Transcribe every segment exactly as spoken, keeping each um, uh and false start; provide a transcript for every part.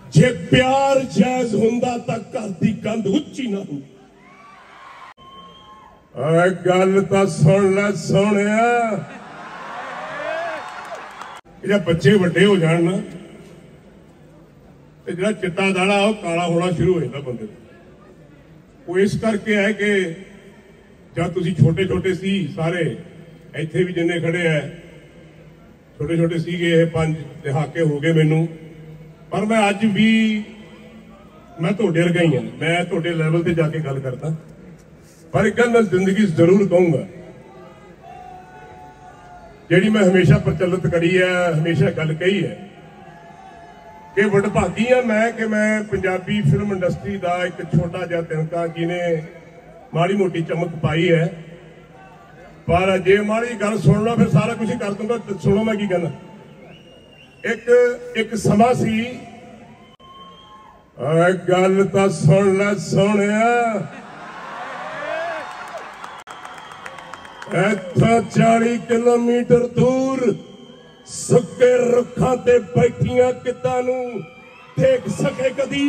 जे प्यार जायज हुंदा तां घर दी कंध उच्ची ना हुंदी। गल तां सुन लै सोहणिया, जब बच्चे वड्डे हो जाण ना ते जिहड़ा चिट्टा दाड़ा वो काला होना शुरू हो जाता बंदे को। वो इस करके है कि जब तुसीं छोटे छोटे सी सारे इत्थे भी जिन्ने खड़े है छोटे छोटे सीगे, पंज दहाके हो गए मैनू, पर मैं अज भी मैं तुहाडे वर्गा ही हां। मैं तुहाडे लैवल ते जाके गल करदा, पर एक गल मैं जिंदगी जरूर कहूंगा जिहड़ी मैं हमेशा प्रचलित करी है, हमेशा गल कही है कि वडभागी हां मैं कि मैं पंजाबी फिल्म इंडस्ट्री का एक छोटा जिहा तिनका जिन्हें माड़ी मोटी चमक पाई है। पर जे माड़ी गल सुन लो फिर सारा कुछ ही कर दूंगा। सुनो मैं की कहना, एक एक समा सी, गल तां सुन लै सोहणिया, इत्थों चाली किलोमीटर दूर सुके रुखां ते बैठियां कितां नूं देख सके कदी,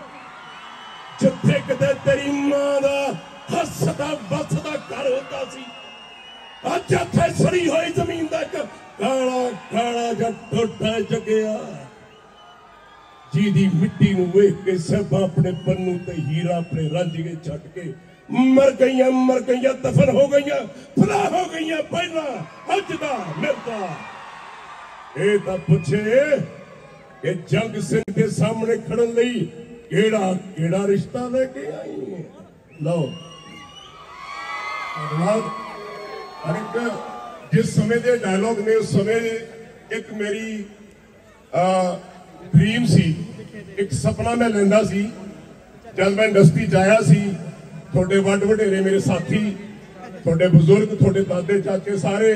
जिथे किते तेरी मां दा हसदा वसदा घर होता सी। अज इत्थे सड़ी होई जमीन दा इक काला काला जा टोटा जगिया, जिहदी मिट्टी नूं वेख के सब अपने पन्नू ते हीरा अपने रंजगे छड्ड के मर गईयां मर गईयां दफन हो गईयां फला हो गईयां। पहला अज दा मिलदा ये तां पुछे कि जंग सिंह के सामने खड़न लई केड़ा केड़ा रिश्ता लेके आई है। लो जिस समय के डायलॉग ने उस समय एक मेरी ड्रीम सी, एक सपना मैं लेंदा सी जब मैं इंडस्ट्री जाया सी। थोड़े वड वडेरे मेरे साथी, थोड़े बुजुर्ग, थोड़े दादे चाचे सारे,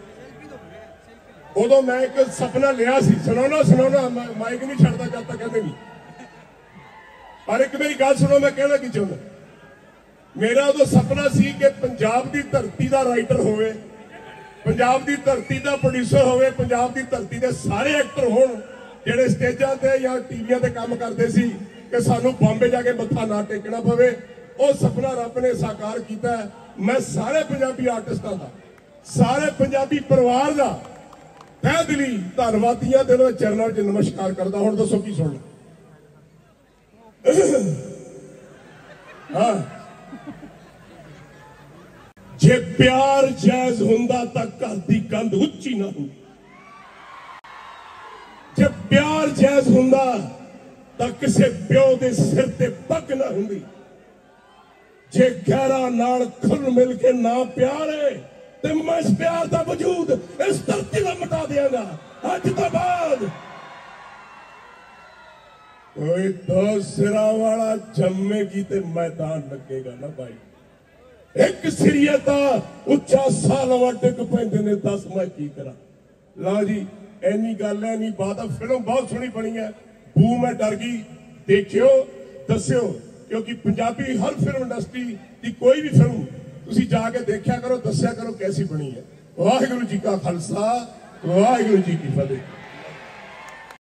उदों मैं एक सपना लिया सी। सुनाना सुनाना माइक नहीं छड़ता जब तक कहते नहीं, पर एक मेरी गल सुनो, मैं कहना की चाहता, मेरा उदों सपना सी कि पंजाब की धरती का राइटर होवे, पंजाब की धरती का प्रोड्यूसर होवे, पंजाब की धरती के सारे एक्टर होण जिहड़े स्टेजां ते या टीवियां ते काम करते सी कि सानू बॉम्बे जाके मत्था ना टेकना पवे। वो सपना रब ने साकार किया है। मैं सारे पंजाबी आर्टिस्टां दा, सारे पंजाबी परिवार का तह दिली धन्नवादियां ते उन्हां दे चरणों च नमस्कार करदा। हुण दसो की सुन हाँ, जे प्यार जायज हुंदा तां घर दी कंध उच्ची ना हुंदी। जे प्यार जायज हुंदा तां किसे प्यो दे सिर ते पग ना हुंदी। जे गैरा नाल खुल मिल के ना प्यार है तो मैं इस प्यार का वजूद इस धरती का मिटा देंगा। अज तो बाद कोई दो सिरा वाला जम्मेगी ते मैदान लगेगा ना भाई। एक सिरिया था उच्चा सालवा टिक पैंदे ने, दस मैं की करा। ला जी इन्नी गल है, नहीं बात है। फिल्म बहुत सोहनी बनी है, बू मैं डर गई। देखियो दस्यो, क्योंकि पंजाबी हर फिल्म इंडस्ट्री की कोई भी फिल्म तुसी जाके देखा करो, दस्या करो कैसी बनी है। वाहिगुरू जी का खालसा, वाहिगुरू जी की फतेह।